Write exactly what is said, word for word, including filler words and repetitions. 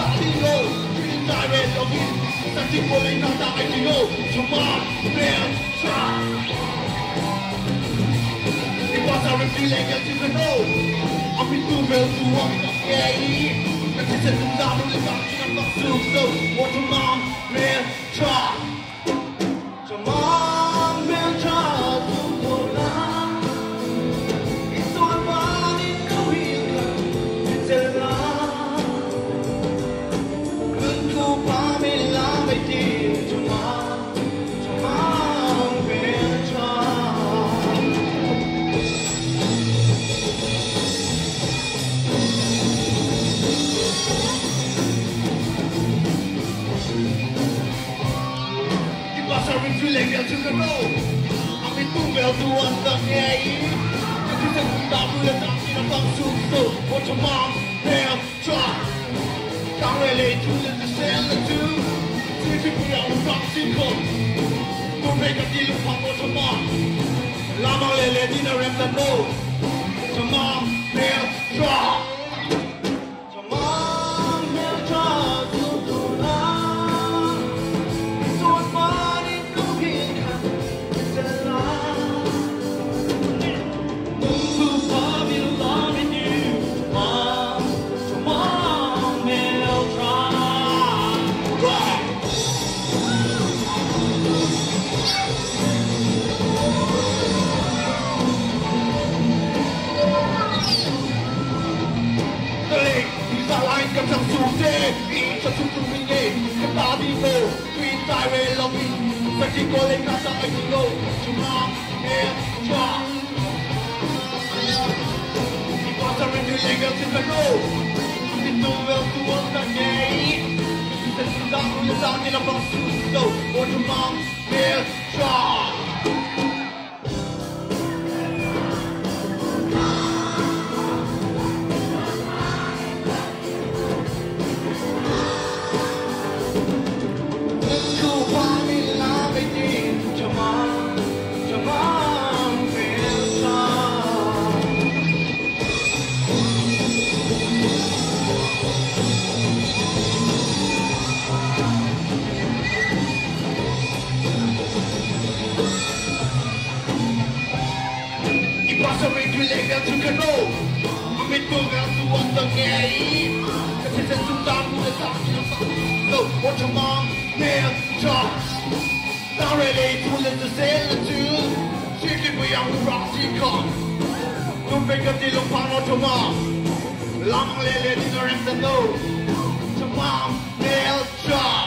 Latino, Green Direct Login, Static Rolling out the I T O, Tomorrow, Fair, Try. It was a revealing as you can know. I'm in two bills to walk the gay. But this is the double is not in a suit, so what tomorrow, Fair, Try. Tomorrow, Fair, Try, to go down. It's all about it, no reason. It's a lie. Feeling that you can know. I'm in two bells to one stuff, yeah. You can stop with a knock in a bump soup, so what's your mom? Damn, try. Can't relate to the sell the two. Three people out of rock simple. Don't make a deal with what's your mom. Lama lele dinner and the no. What's your mom? Damn, try. Trong suốt thế, cho chúng tôi mình nghe, các ta đi vô, Green Direct Login, phải chỉ có lên cả tại anh ngô, chúng ta nghe cho. Đi qua ta mình đi lên gần trên cái lô, đi tu về tu ơn ta nghe, đi sẽ chúng ta cũng lên ra như là bằng sự đâu, của chúng ta nghe cho. You can know I'm in two girls to want the gay. Cause it's a two down to the top, you know. So, what's your mom? Nail, Josh. Not really, to let the sail the two. She can be on the rock, she come. Don't make a deal upon what your mom. Long lady, dinner and the no. Your mom, Nail, Josh.